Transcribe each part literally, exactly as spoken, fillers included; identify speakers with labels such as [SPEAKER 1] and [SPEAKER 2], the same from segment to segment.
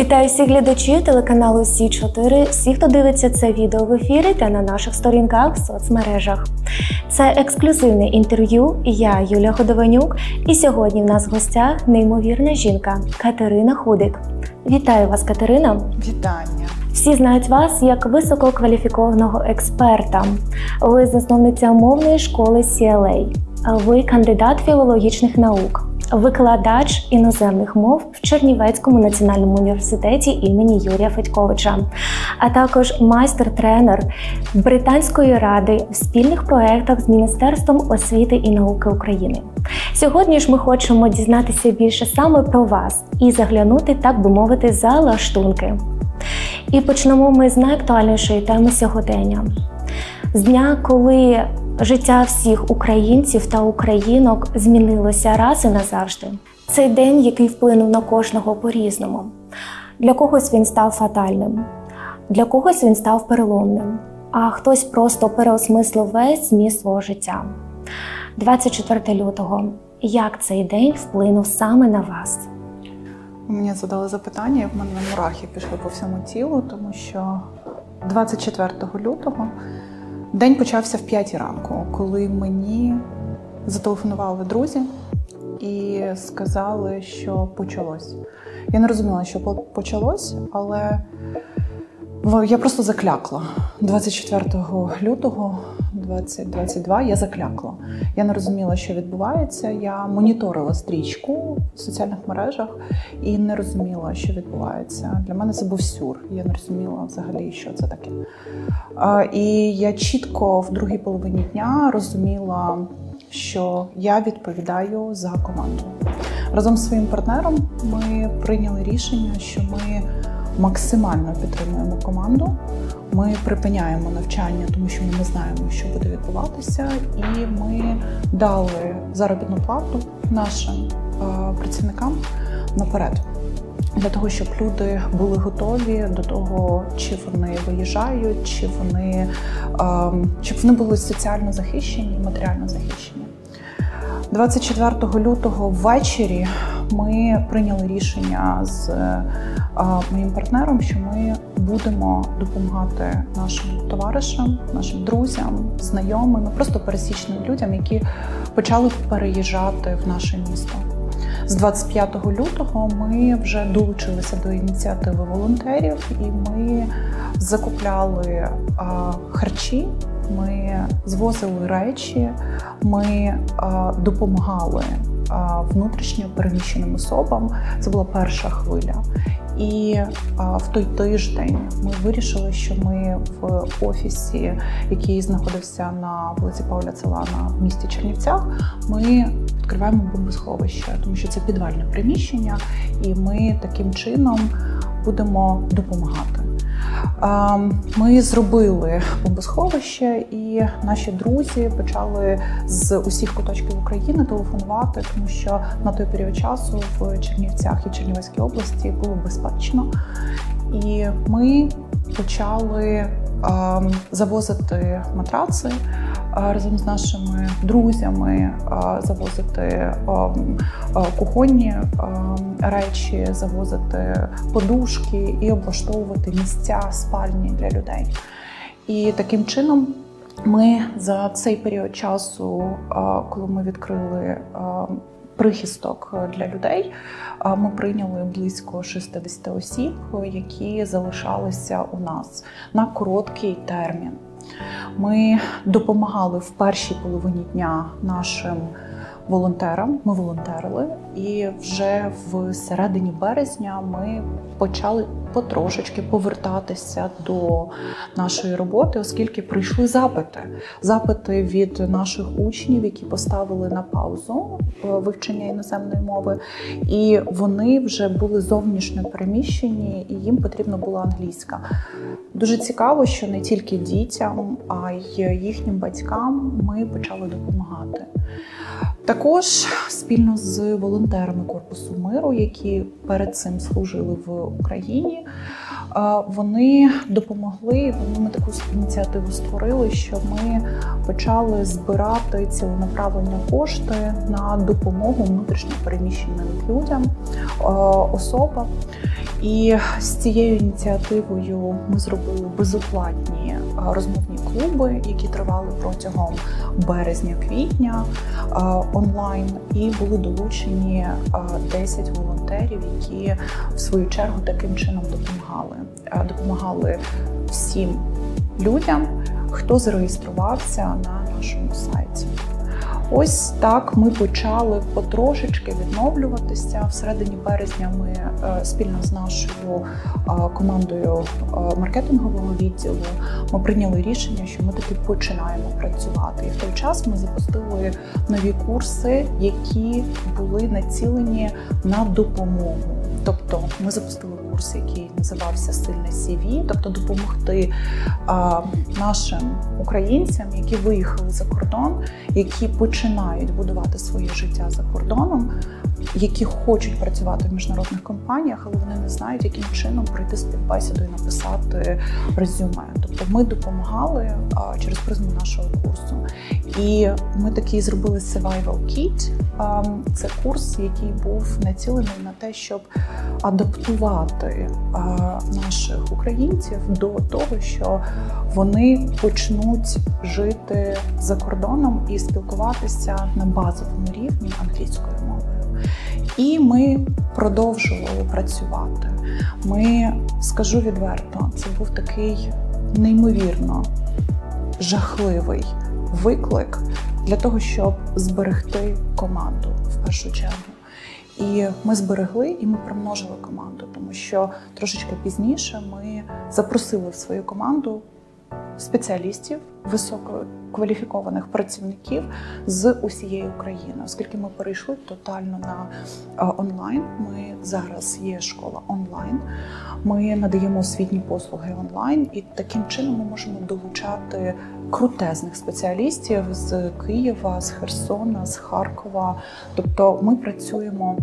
[SPEAKER 1] Вітаю всіх глядачів телеканалу Сі чотири, всіх, хто дивиться це відео в ефірі та на наших сторінках в соцмережах. Це ексклюзивне інтерв'ю, я Юлія Годованюк, і сьогодні в нас в гостях неймовірна жінка Катерина Худик. Вітаю вас, Катерина.
[SPEAKER 2] Вітання.
[SPEAKER 1] Всі знають вас як висококваліфікованого експерта. Ви засновниця мовної школи Сі Ел Ей. Ви кандидат філологічних наук. Викладач іноземних мов в Чернівецькому національному університеті імені Юрія Федьковича, а також майстер-тренер Британської ради в спільних проєктах з Міністерством освіти і науки України. Сьогодні ж ми хочемо дізнатися більше саме про вас і заглянути, так би мовити, за лаштунки. І почнемо ми з найактуальнішої теми сьогодення. З дня, коли життя всіх українців та українок змінилося раз і назавжди. Цей день, який вплинув на кожного по-різному. Для когось він став фатальним, для когось він став переломним, а хтось просто переосмислив весь зміст свого життя. двадцять четвертого лютого. Як цей день вплинув саме на вас?
[SPEAKER 2] Мені задали запитання, і в мене мурахи пішли по всьому тілу, тому що двадцять четвертого лютого день почався в п'ятій ранку, коли мені зателефонували друзі і сказали, що почалось. Я не розуміла, що почалось, але я просто заклякла. двадцять четвертого лютого двадцять двадцять два я заклякла. Я не розуміла, що відбувається. Я моніторила стрічку в соціальних мережах і не розуміла, що відбувається. Для мене це був сюр. Я не розуміла взагалі, що це таке. І я чітко в другій половині дня розуміла, що я відповідаю за команду. Разом з своїм партнером ми прийняли рішення, що ми максимально підтримуємо команду. Ми припиняємо навчання, тому що ми не знаємо, що буде відбуватися, і ми дали заробітну плату нашим е, працівникам наперед, для того, щоб люди були готові до того, чи вони виїжджають, чи вони, е, щоб вони були соціально захищені, матеріально захищені. двадцять четвертого лютого ввечері ми прийняли рішення з а, моїм партнером, що ми будемо допомагати нашим товаришам, нашим друзям, знайомим, просто пересічним людям, які почали переїжджати в наше місто. З двадцять п'ятого лютого ми вже долучилися до ініціативи волонтерів, і ми закупляли а, харчі, ми звозили речі, ми а, допомагали а, внутрішньо переміщеним особам. Це була перша хвиля. І а, в той тиждень ми вирішили, що ми в офісі, який знаходився на вулиці Пауля Целана в місті Чернівцях, ми відкриваємо бомбосховище, тому що це підвальне приміщення, і ми таким чином будемо допомагати. Ми зробили бомбосховище, і наші друзі почали з усіх куточків України телефонувати, тому що на той період часу в Чернівцях і Чернівецькій області було безпечно. І ми почали завозити матраци разом з нашими друзями, завозити кухонні речі, завозити подушки і облаштовувати місця спальні для людей. І таким чином ми за цей період часу, коли ми відкрили прихисток для людей, ми прийняли близько шістдесят осіб, які залишалися у нас на короткий термін. Ми допомагали в першій половині дня нашим волонтерам, ми волонтерили, і вже в середині березня ми почали потрошечки повертатися до нашої роботи, оскільки прийшли запити. Запити від наших учнів, які поставили на паузу вивчення іноземної мови, і вони вже були зовнішньо переміщені, і їм потрібна була англійська. Дуже цікаво, що не тільки дітям, а й їхнім батькам ми почали допомагати. Також спільно з волонтерами Корпусу миру, які перед цим служили в Україні, вони допомогли, ми таку ініціативу створили, що ми почали збирати ціленаправлення кошти на допомогу внутрішньо переміщеним людям, особам. І з цією ініціативою ми зробили безоплатні розмовні клуби, які тривали протягом березня-квітня онлайн, і були долучені десять волонтерів, які в свою чергу таким чином допомагали. Допомагали всім людям, хто зареєструвався на нашому сайті. Ось так ми почали потрошечки відновлюватися. Всередині березня ми спільно з нашою командою маркетингового відділу ми прийняли рішення, що ми таки починаємо працювати. І в той час ми запустили нові курси, які були націлені на допомогу. Тобто ми запустили курс, який називався «Сильне сі ві», тобто допомогти а, нашим українцям, які виїхали за кордон, які починають будувати своє життя за кордоном, які хочуть працювати в міжнародних компаніях, але вони не знають, яким чином пройти співбесіду і написати резюме. Тобто ми допомагали а, через призму нашого курсу. І ми такий зробили Survival Kit. А, це курс, який був націлений на те, щоб адаптувати а, наших українців до того, що вони почнуть жити за кордоном і спілкуватися на базовому рівні англійською мовою. І ми продовжували працювати. Ми, скажу відверто, це був такий неймовірно жахливий виклик для того, щоб зберегти команду в першу чергу. І ми зберегли, і ми примножили команду, тому що трошечки пізніше ми запросили в свою команду спеціалістів, висококваліфікованих працівників з усієї України. Оскільки ми перейшли тотально на онлайн, ми зараз є школа онлайн, ми надаємо освітні послуги онлайн, і таким чином ми можемо долучати крутезних спеціалістів з Києва, з Херсона, з Харкова. Тобто ми працюємо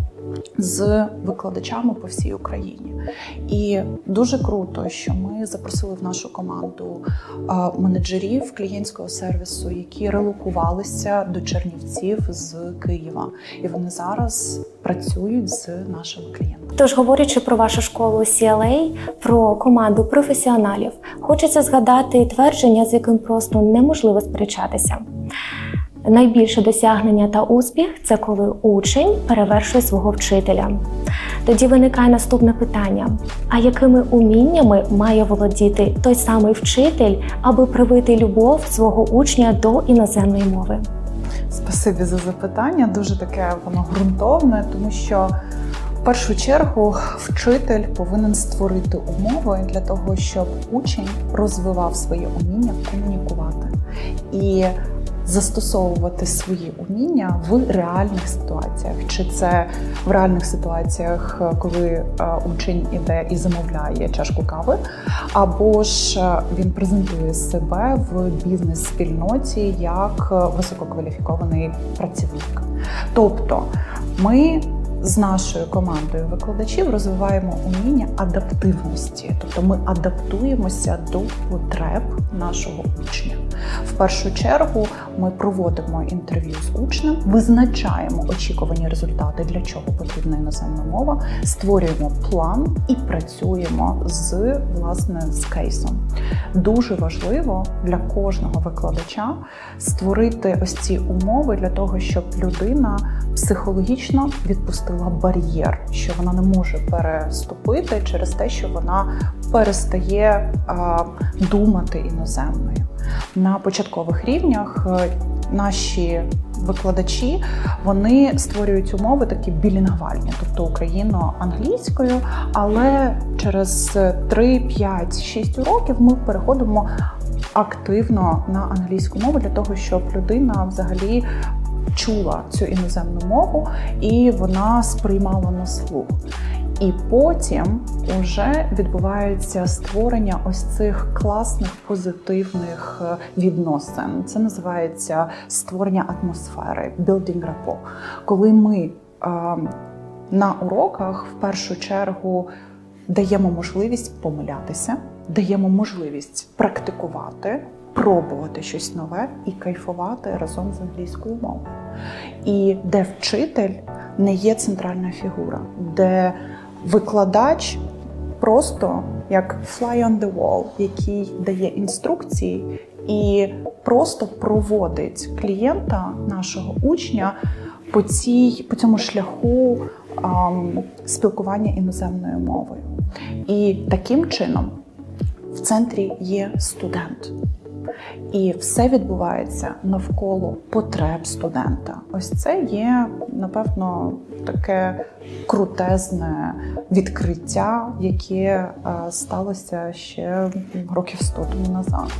[SPEAKER 2] з викладачами по всій Україні. І дуже круто, що ми запросили в нашу команду менеджерів клієнтського сервісу, які релокувалися до Чернівців з Києва. І вони зараз працюють з нашими клієнтами.
[SPEAKER 1] Тож, говорячи про вашу школу сі ел ей, про команду професіоналів, хочеться згадати твердження, з яким просто неможливо сперечатися. Найбільше досягнення та успіх – це коли учень перевершує свого вчителя. Тоді виникає наступне питання. А якими уміннями має володіти той самий вчитель, аби привити любов свого учня до іноземної мови?
[SPEAKER 2] Спасибі за запитання. Дуже таке воно ґрунтовне, тому що в першу чергу вчитель повинен створити умови для того, щоб учень розвивав своє уміння комунікувати і застосовувати свої уміння в реальних ситуаціях. Чи це в реальних ситуаціях, коли учень іде і замовляє чашку кави, або ж він презентує себе в бізнес-спільноті як висококваліфікований працівник. Тобто ми з нашою командою викладачів розвиваємо уміння адаптивності, тобто ми адаптуємося до потреб нашого учня. В першу чергу ми проводимо інтерв'ю з учнем, визначаємо очікувані результати, для чого потрібна іноземна мова, створюємо план і працюємо з, власне, з кейсом. Дуже важливо для кожного викладача створити ось ці умови для того, щоб людина психологічно відпустила бар'єр, що вона не може переступити через те, що вона перестає а, думати іноземною. На початкових рівнях наші викладачі, вони створюють умови такі білінгвальні, тобто україно-англійською, але через три, п'ять, шість років ми переходимо активно на англійську мову для того, щоб людина взагалі чула цю іноземну мову і вона сприймала на слух. І потім вже відбувається створення ось цих класних позитивних відносин. Це називається створення атмосфери, building rapport. Коли ми е, на уроках в першу чергу даємо можливість помилятися, даємо можливість практикувати, пробувати щось нове і кайфувати разом з англійською мовою. І де вчитель не є центральна фігура, де викладач просто як fly on the wall, який дає інструкції і просто проводить клієнта, нашого учня, по, цій, по цьому шляху ем, спілкування іноземною мовою. І таким чином в центрі є студент. І все відбувається навколо потреб студента. Ось це є, напевно, таке крутезне відкриття, яке сталося ще років сто тому назад.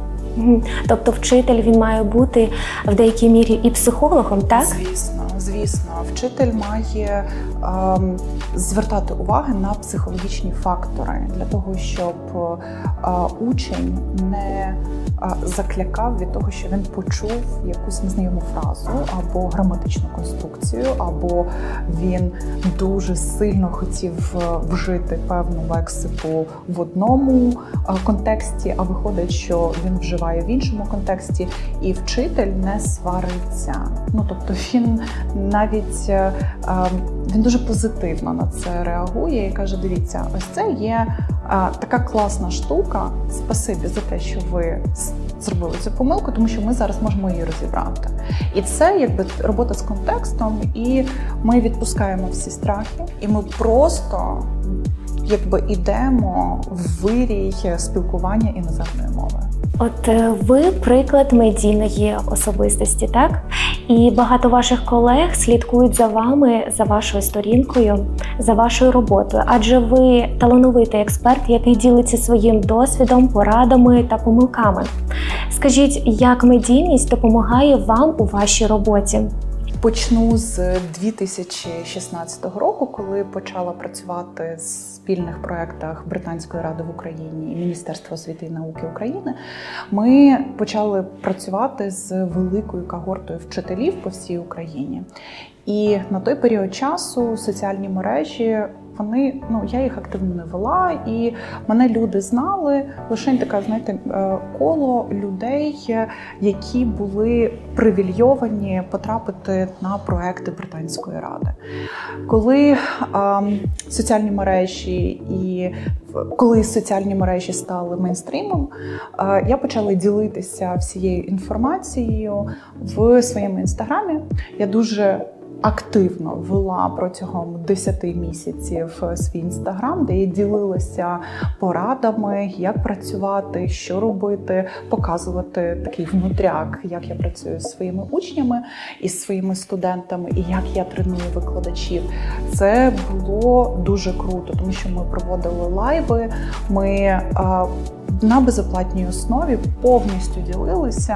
[SPEAKER 1] Тобто вчитель, він має бути в деякій мірі і психологом, так?
[SPEAKER 2] Звісно, звісно. Вчитель має ем, звертати увагу на психологічні фактори для того, щоб е, учень не е, заклякав від того, що він почув якусь незнайому фразу або граматичну конструкцію, або він дуже сильно хотів вжити певну лексику в одному е, контексті, а виходить, що він вживає в іншому контексті, і вчитель не свариться. Ну, тобто він навіть е, він дуже позитивно на це реагує і каже: дивіться, ось це є е, така класна штука, спасибі за те, що ви зробили цю помилку, тому що ми зараз можемо її розібрати. І це якби робота з контекстом, і ми відпускаємо всі страхи, і ми просто якби ідемо в вирій спілкування іноземною мовою.
[SPEAKER 1] От ви приклад медійної особистості, так? І багато ваших колег слідкують за вами, за вашою сторінкою, за вашою роботою. Адже ви талановитий експерт, який ділиться своїм досвідом, порадами та помилками. Скажіть, як медійність допомагає вам у вашій роботі?
[SPEAKER 2] Почну з дві тисячі шістнадцятого року, коли почала працювати в спільних проєктах Британської ради в Україні і Міністерства освіти і науки України. Ми почали працювати з великою когортою вчителів по всій Україні. І на той період часу соціальні мережі, вони, ну, я їх активно не вела, і мене люди знали, лише така, знаєте, коло людей, які були привільйовані потрапити на проекти Британської ради. Коли е, соціальні мережі і коли соціальні мережі стали мейнстрімом, е, я почала ділитися всією інформацією в своєму інстаграмі. Я дуже активно вела протягом десяти місяців свій інстаграм, де я ділилася порадами, як працювати, що робити, показувати такий внутряк, як я працюю зі своїми учнями і своїми студентами, і як я треную викладачів. Це було дуже круто, тому що ми проводили лайви, ми а, на безоплатній основі повністю ділилися,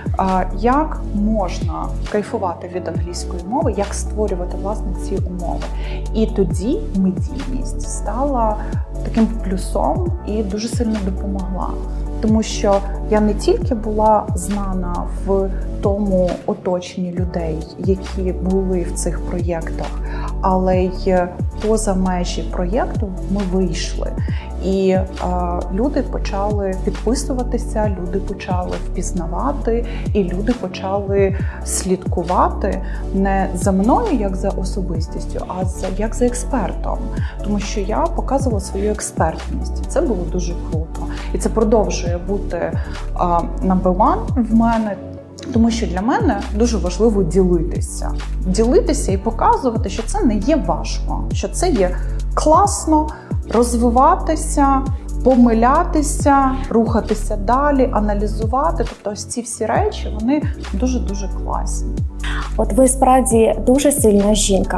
[SPEAKER 2] як можна кайфувати від англійської мови, як створювати, власне, ці умови. І тоді медійність стала таким плюсом і дуже сильно допомогла. Тому що я не тільки була знана в тому оточенні людей, які були в цих проєктах, але й поза межі проєкту ми вийшли. І е, люди почали підписуватися, люди почали впізнавати, і люди почали слідкувати не за мною, як за особистістю, а за, як за експертом. Тому що я показувала свою експертність. Це було дуже круто. І це продовжує бути е, number one в мене. Тому що для мене дуже важливо ділитися. Ділитися і показувати, що це не є важко, що це є класно, розвиватися, помилятися, рухатися далі, аналізувати. Тобто ось ці всі речі, вони дуже-дуже класні.
[SPEAKER 1] От ви справді дуже сильна жінка.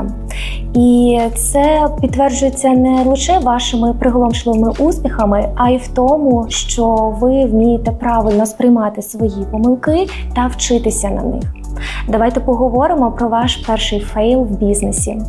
[SPEAKER 1] І це підтверджується не лише вашими приголомшливими успіхами, а й в тому, що ви вмієте правильно сприймати свої помилки та вчитися на них. Давайте поговоримо про ваш перший фейл в бізнесі.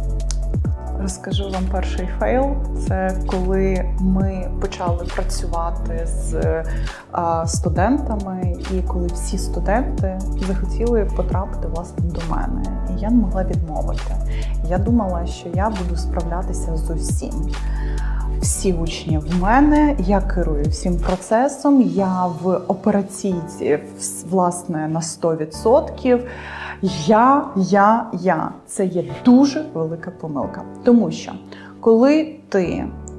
[SPEAKER 2] Розкажу вам перший фейл. Це коли ми почали працювати з а, студентами, і коли всі студенти захотіли потрапити, власне, до мене. І я не могла відмовити. Я думала, що я буду справлятися з усім. Всі учні в мене, я керую всім процесом, я в операційці, власне, на сто відсотків. Я, я, я. Це є дуже велика помилка. Тому що, коли ти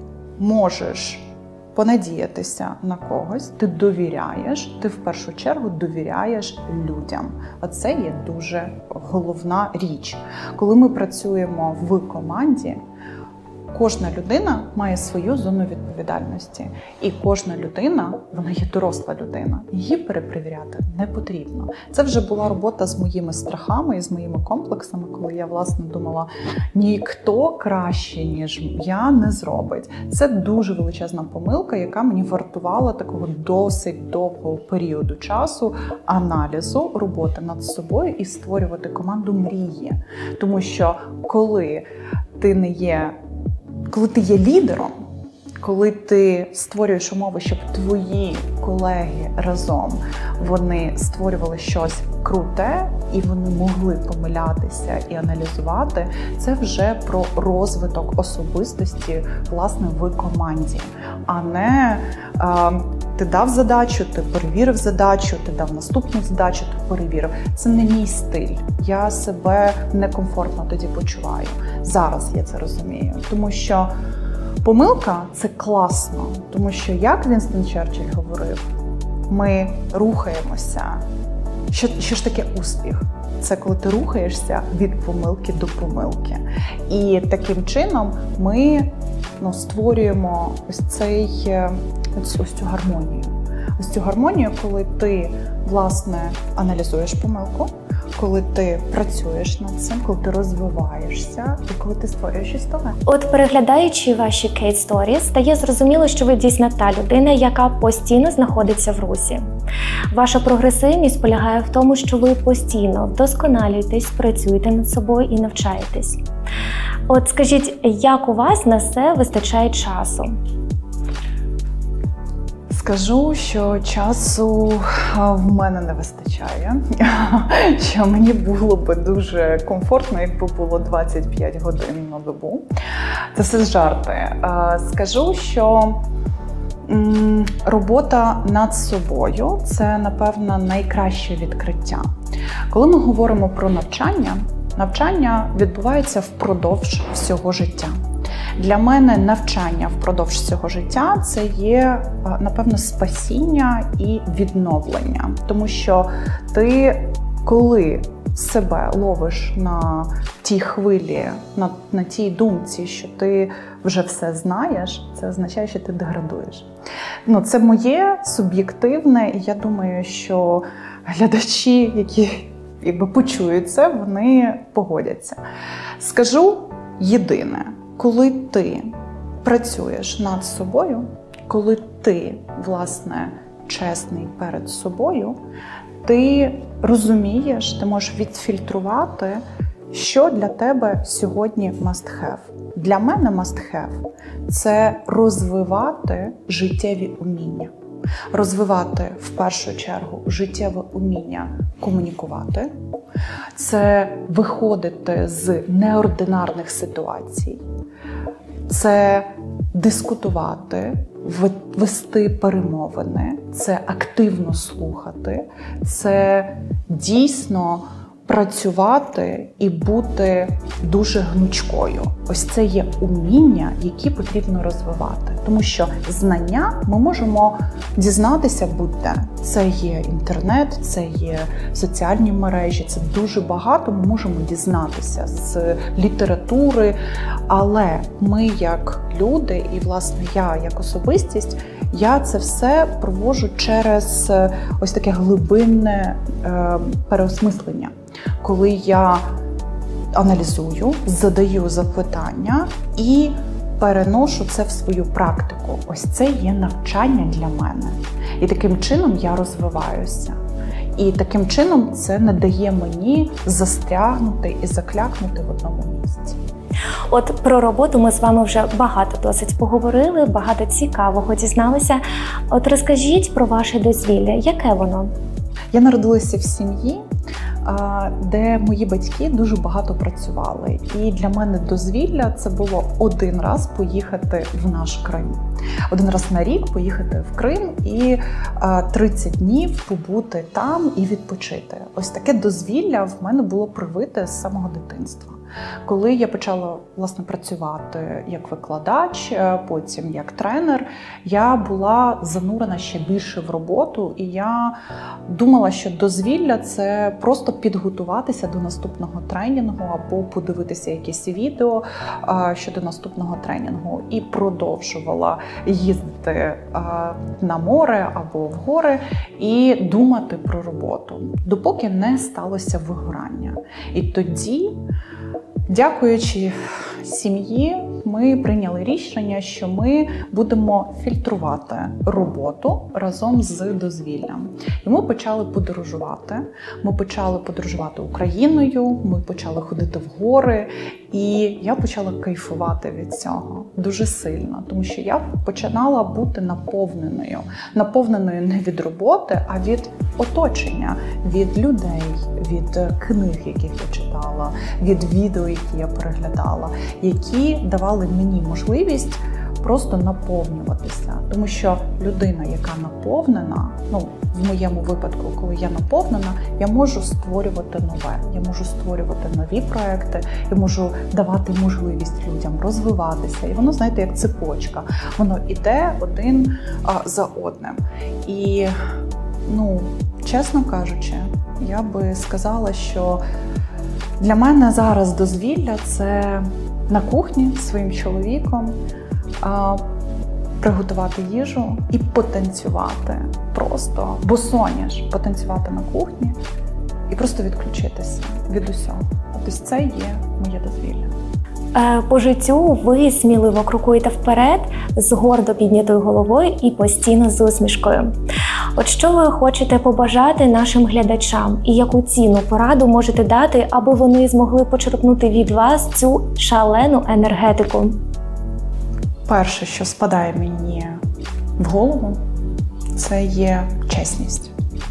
[SPEAKER 2] можеш понадіятися на когось, ти довіряєш, ти в першу чергу довіряєш людям. А це є дуже головна річ. Коли ми працюємо в команді, кожна людина має свою зону відповідальності. І кожна людина, вона є доросла людина. Її перепровіряти не потрібно. Це вже була робота з моїми страхами і з моїми комплексами, коли я, власне, думала, ніхто краще, ніж я, не зробить. Це дуже величезна помилка, яка мені вартувала такого досить довгого періоду часу аналізу, роботи над собою і створювати команду мрії. Тому що коли ти не є Коли ти є лідером, коли ти створюєш умови, щоб твої колеги разом вони створювали щось круте, і вони могли помилятися і аналізувати, це вже про розвиток особистості, власне, в команді. А не а, ти дав задачу, ти перевірив задачу, ти дав наступну задачу, ти перевірив. Це не мій стиль. Я себе некомфортно тоді почуваю. Зараз я це розумію. Тому що помилка – це класно. Тому що, як Вінстон Черчилль говорив, ми рухаємося. Що, що ж таке успіх? Це коли ти рухаєшся від помилки до помилки. І таким чином ми ну, створюємо ось, цей, ось, ось цю гармонію. Ось цю гармонію, коли ти, власне, аналізуєш помилку, коли ти працюєш над цим, коли ти розвиваєшся і коли ти створюєш щось нове.
[SPEAKER 1] От переглядаючи ваші кейс-сторі, стає зрозуміло, що ви дійсно та людина, яка постійно знаходиться в русі. Ваша прогресивність полягає в тому, що ви постійно вдосконалюєтесь, працюєте над собою і навчаєтесь. От скажіть, як у вас на це вистачає часу?
[SPEAKER 2] Скажу, що часу в мене не вистачає, що мені було би дуже комфортно, якби було двадцять п'ять годин на добу. Це все жарти. Скажу, що робота над собою – це, напевно, найкраще відкриття. Коли ми говоримо про навчання, навчання відбувається впродовж всього життя. Для мене навчання впродовж цього життя – це є, напевно, спасіння і відновлення. Тому що ти, коли себе ловиш на тій хвилі, на, на тій думці, що ти вже все знаєш, це означає, що ти деградуєш. Ну, це моє суб'єктивне, і я думаю, що глядачі, які якби почують це, вони погодяться. Скажу єдине. Коли ти працюєш над собою, коли ти, власне, чесний перед собою, ти розумієш, ти можеш відфільтрувати, що для тебе сьогодні must have. Для мене must have – це розвивати життєві уміння. Розвивати, в першу чергу, життєве уміння комунікувати. Це виходити з неординарних ситуацій. Це дискутувати, вести перемовини, це активно слухати, це дійсно працювати і бути дуже гнучкою. Ось це є уміння, які потрібно розвивати. Тому що знання ми можемо дізнатися будь-де. Це є інтернет, це є соціальні мережі, це дуже багато ми можемо дізнатися з літератури. Але ми як люди, і, власне, я як особистість, я це все проводжу через ось таке глибинне е, переосмислення. Коли я аналізую, задаю запитання і переношу це в свою практику. Ось це є навчання для мене. І таким чином я розвиваюся. І таким чином це не дає мені застрягнути і заклякнути в одному місці.
[SPEAKER 1] От про роботу ми з вами вже багато досить поговорили, багато цікавого дізналися. От розкажіть про ваше дозвілля. Яке воно?
[SPEAKER 2] Я народилася в сім'ї, де мої батьки дуже багато працювали. І для мене дозвілля – це було один раз поїхати в наш Крим. Один раз на рік поїхати в Крим і тридцять днів побути там і відпочити. Ось таке дозвілля в мене було привите з самого дитинства. Коли я почала, власне, працювати як викладач, потім як тренер, я була занурена ще більше в роботу, і я думала, що дозвілля – це просто підготуватися до наступного тренінгу або подивитися якісь відео щодо наступного тренінгу. І продовжувала їздити на море або в гори і думати про роботу, допоки не сталося вигорання. І тоді, дякуючи сім'ї, ми прийняли рішення, що ми будемо фільтрувати роботу разом з дозвіллям. І ми почали подорожувати. Ми почали подорожувати Україною, ми почали ходити в гори, і я почала кайфувати від цього дуже сильно, тому що я починала бути наповненою. Наповненою не від роботи, а від оточення, від людей, від книг, яких я читала, від відео, які я переглядала, які давали мені можливість просто наповнюватися. Тому що людина, яка наповнена, ну, в моєму випадку, коли я наповнена, я можу створювати нове, я можу створювати нові проекти, я можу давати можливість людям розвиватися. І воно, знаєте, як цепочка. Воно іде один а, за одним. І, ну, чесно кажучи, я би сказала, що для мене зараз дозвілля – це на кухні зі своїм чоловіком а, приготувати їжу і потанцювати просто, босоніж потанцювати на кухні і просто відключитися від усього. Тобто це є моє дозвілля.
[SPEAKER 1] По життю ви сміливо крокуєте вперед з гордо піднятою головою і постійно з усмішкою. От що ви хочете побажати нашим глядачам і яку цінну пораду можете дати, аби вони змогли почерпнути від вас цю шалену енергетику?
[SPEAKER 2] Перше, що спадає мені в голову, це є чесність.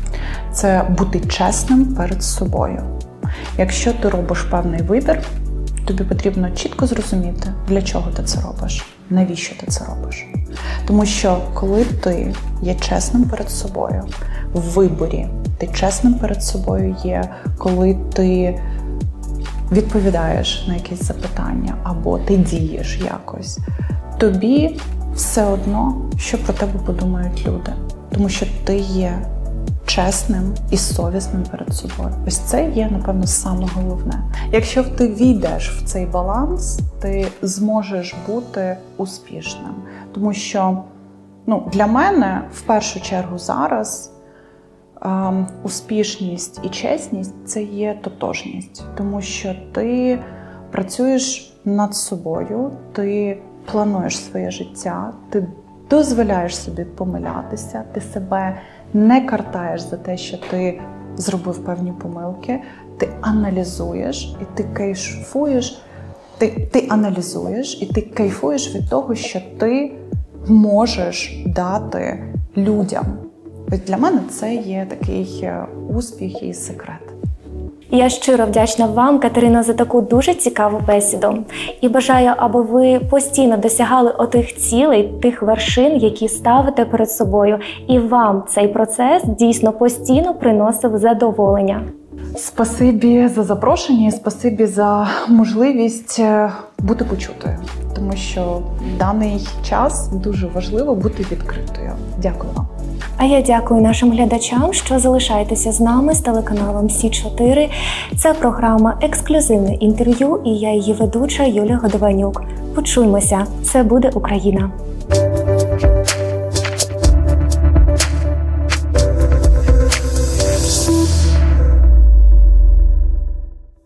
[SPEAKER 2] Це бути чесним перед собою. Якщо ти робиш певний вибір, тобі потрібно чітко зрозуміти, для чого ти це робиш, навіщо ти це робиш. Тому що коли ти є чесним перед собою в виборі, ти чесним перед собою є, коли ти відповідаєш на якісь запитання або ти дієш якось, тобі все одно, що про тебе подумають люди. Тому що ти є чесним і совісним перед собою. Ось це є, напевно, саме головне. Якщо ти війдеш в цей баланс, ти зможеш бути успішним. Тому що, ну, для мене, в першу чергу зараз, ем, успішність і чесність – це є тотожність. Тому що ти працюєш над собою, ти плануєш своє життя, ти дозволяєш собі помилятися, ти себе не картаєш за те, що ти зробив певні помилки, ти аналізуєш і ти кайфуєш, ти, ти аналізуєш і ти кайфуєш від того, що ти можеш дати людям. Ось для мене це є такий успіх і секрет.
[SPEAKER 1] Я щиро вдячна вам, Катерино, за таку дуже цікаву бесіду. І бажаю, аби ви постійно досягали отих цілей, тих вершин, які ставите перед собою. І вам цей процес дійсно постійно приносив задоволення.
[SPEAKER 2] Спасибі за запрошення і спасибі за можливість бути почутою. Тому що в даний час дуже важливо бути відкритою. Дякую вам.
[SPEAKER 1] А я дякую нашим глядачам, що залишаєтеся з нами з телеканалом Сі чотири. Це програма «Ексклюзивне інтерв'ю» і я її ведуча Юлія Годованюк. Почуємося. Це буде Україна.